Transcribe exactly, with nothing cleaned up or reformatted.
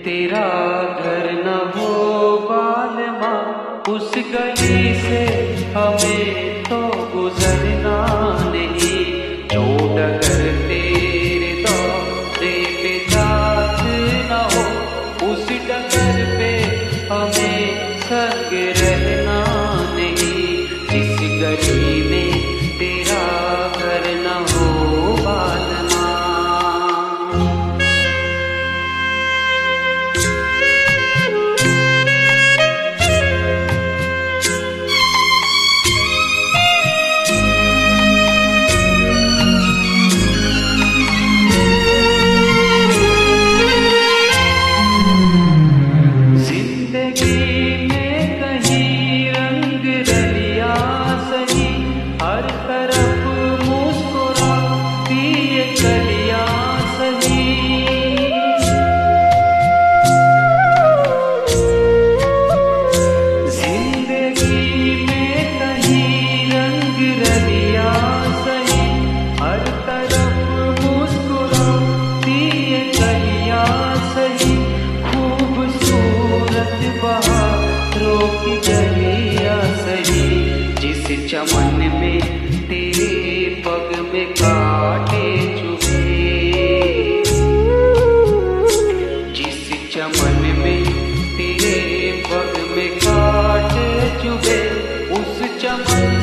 तेरा घर न हो बालमा, उस गली से हमें तो गुजरना नहीं। जो डगर तेरे दौरे पे साथ न हो, उस डगर पे हमें संग रहना नहीं। जिस गली में तेरा घर न हो बालमा। जिस चमन में तेरे पग में कांटे चुभे, जिस चमन में तेरे पग में कांटे चुभे, उस चमन